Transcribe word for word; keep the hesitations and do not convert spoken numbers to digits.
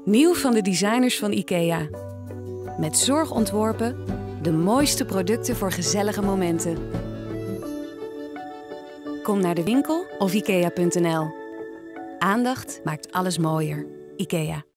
Nieuw van de designers van IKEA. Met zorg ontworpen, de mooiste producten voor gezellige momenten. Kom naar de winkel of ikea punt n l. Aandacht maakt alles mooier. IKEA.